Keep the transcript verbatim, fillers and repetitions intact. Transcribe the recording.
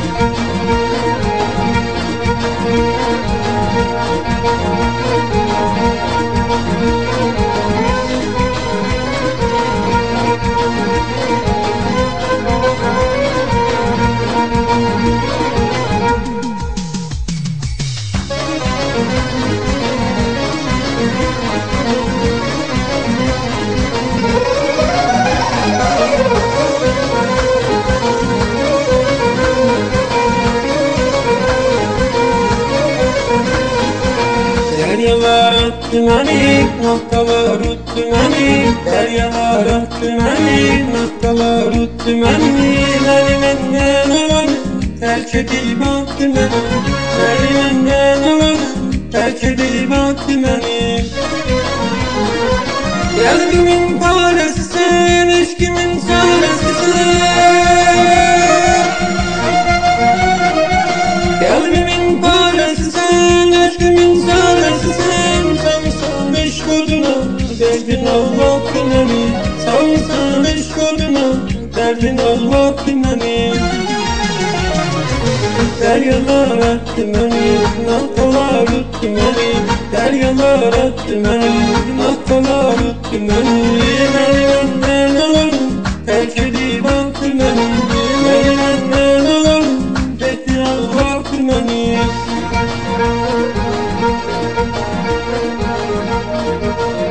Deryalar attı beni, noktalar uttu beni. Deryalar attı beni, noktalar uttu beni. Beni benden alan terk edip attı beni. Beni benden alan terk edip attı beni. Kalbimin parasısın, eşkimin çaresisın. Kalbimin parasısın, eşkimin çaresisin. Sansan beş koduna, derdin Allah dineni. Sansan beş koduna, derdin Allah dineni. Deryalar attı beni, noktalar uttu beni. Deryalar attı beni, noktalar uttu beni. Beni benden alan terk edip attı beni. Beni benden alan terk edip attı beni.